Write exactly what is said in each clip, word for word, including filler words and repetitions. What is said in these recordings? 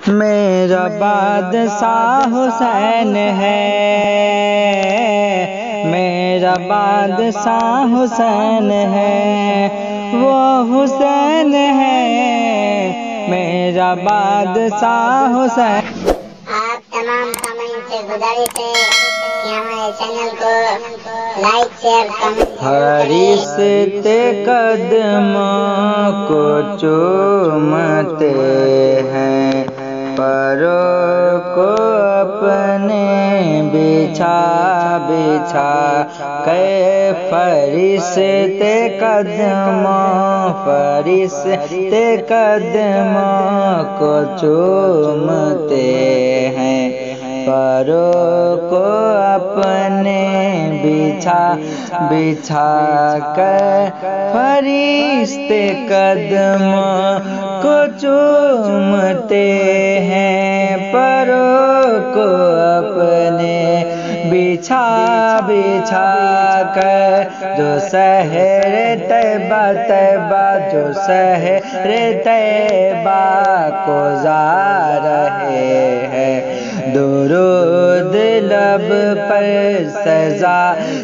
میرا بادشاہ حسین ہے، میرا بادشاہ حسین ہے، وہ حسین ہے میرا بادشاہ حسین۔ آپ تمام سامعین سے گزارش ہے کہ ہمارے چینل کو لائک شیئر کمنٹ فرشتے قدموں کو چومتے ہیں، پروں کو اپنے بچھا بچھا کے فرشتے قدموں فرشتے قدموں کو چومتے ہیں، پروں کو اپنے بچھا بچھا کر فرشتے قدموں کو چومتے ہیں، پروں کو اپنے بچھا بچھا کر جو شہر طیبہ طیبہ جو شہر طیبہ کو جا رہے ہیں، درود لب پر سجا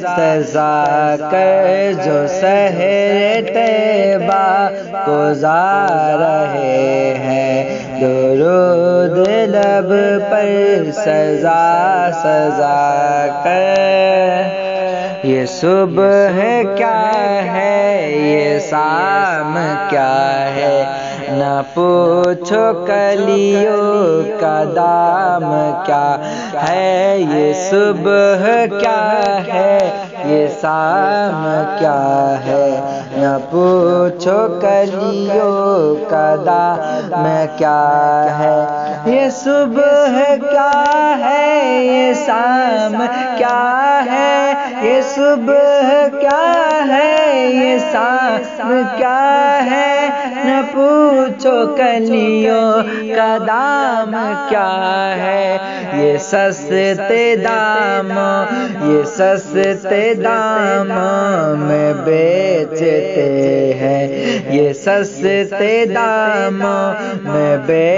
سجا کر جو شہر طیبہ کو جا رہے ہیں، درود لب پر سجا سجا کر۔ یہ صبح کیا ہے یہ شام کیا ہے، نہ پوچھو کلیوں کا دام کیا ہے، یہ صبح کیا ہے یہ شام کیا ہے، نہ پوچھو کلیوں کا دام کیا ہے، یہ صبح کیا ہے یہ شام کیا ہے، یہ صبح کیا ہے یہ شام کیا ہے، نہ پوچھو کلیوں کا دام کیا ہے، یہ سستے داموں یہ سستے داموں میں بیچتے ہیں، یہ سستے داموں میں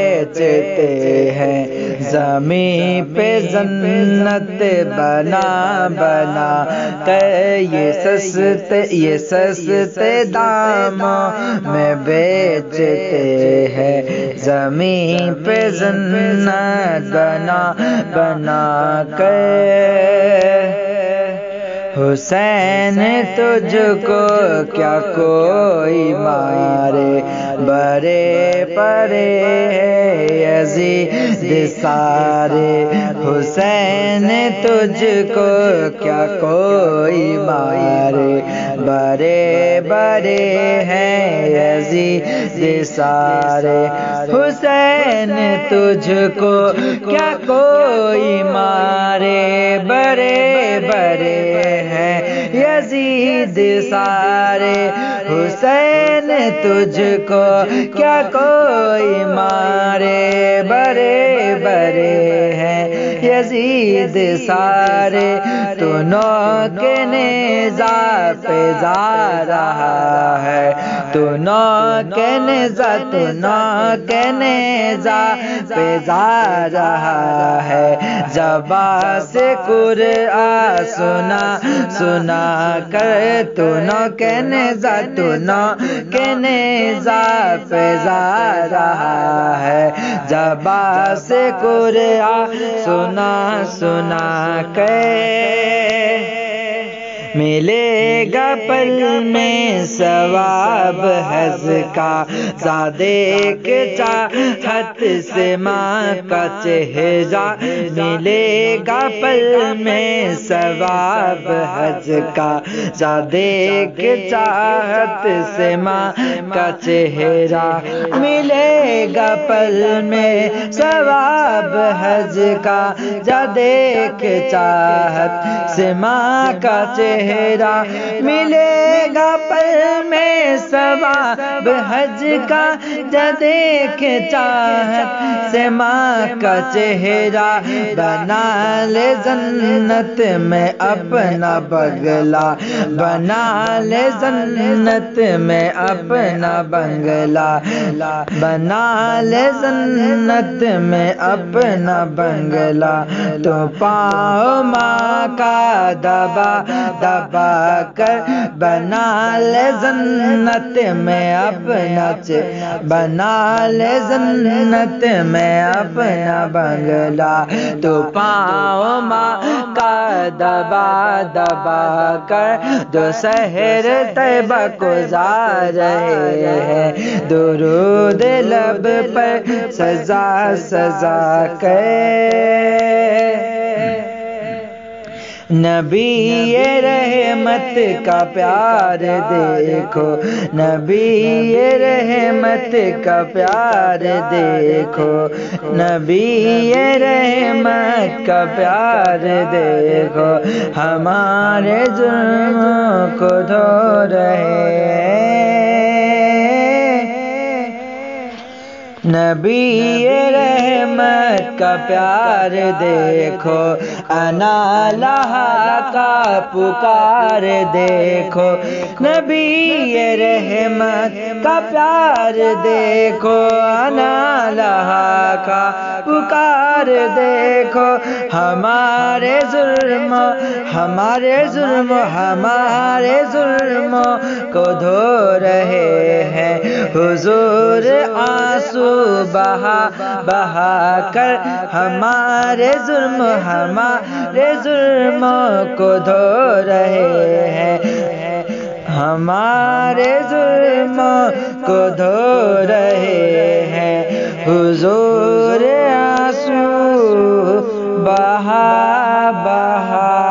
بیچتے ہیں، زمین پہ جنت بنا بنا کر یہ سستے یہ سستے داموں میں بیچتے ہیں، زمین پہ جنت بنا بنا کر۔ حسین تجھ کو کیا کوئی مارے، بڑے بڑے یزید سارے، حسین تجھ کو کیا کوئی مارے، بڑے بڑے ہیں یزید سارے، حسین تجھ کو کیا کوئی مارے، بڑے بڑے ہیں یزید سارے، حسین تجھ کو کیا کوئی مارے، بڑے بڑے ہیں یزید سارے، تو نو کے نیزہ پہ جا رہا ہے، تو نو کے نیزہ تو نو کے نیزہ پہ جا رہا ہے، زباں سے قرآن سنا سنا کر، تو نو کے نیزہ تو نو کے نیزہ پہ جا رہا ہے، زباں سے قرآن سنا سنا کر۔ ملے گا پل میں ثواب حج کا، زادے کے چاہت سے ماں کا چہرہ، ملے گا پل میں ثواب حج کا، زادے کے چاہت سے ماں کا چہرہ، ملے گا پل میں ثواب حج کا، زادے کے چاہت سے ماں کا چہرہ، ملے گا پل میں ثواب حج کا، جب دیکھ چاہت سے ماں کا چہرہ، بنا لے جنت میں اپنا بنگلہ، بنا لے جنت میں اپنا بنگلہ، بنا لے جنت میں اپنا بنگلہ۔ تو پاؤں ماں کا دبا دبا کر، بنا لے جنت میں اپنا بنا لے جنت میں اپنا بنگلہ۔ تو پاؤں ماں کا دبا دبا کر، جو شہر طیبہ کو جا رہے ہیں، درود لب پر سجا سجا کر۔ نبی رحمت کا پیار دیکھو، نبی رحمت کا پیار دیکھو، نبی رحمت کا پیار دیکھو، ہمارے جرموں کو دھو رہے ہیں۔ نبی رحمت کا پیار دیکھو، انا لہا کا پکار دیکھو، نبی رحمت کا پیار دیکھو، انا لہا کا پکار دیکھو، ہمارے ظلم ہمارے ظلم ہمارے ظلموں کو دھو رہے ہیں، حضور آنسو بہا بہا کر، ہمارے ظلم ہمارے ظلموں کو دھو رہے ہیں، ہمارے ظلموں کو دھو رہے ہیں، حضور آنسو بہا بہا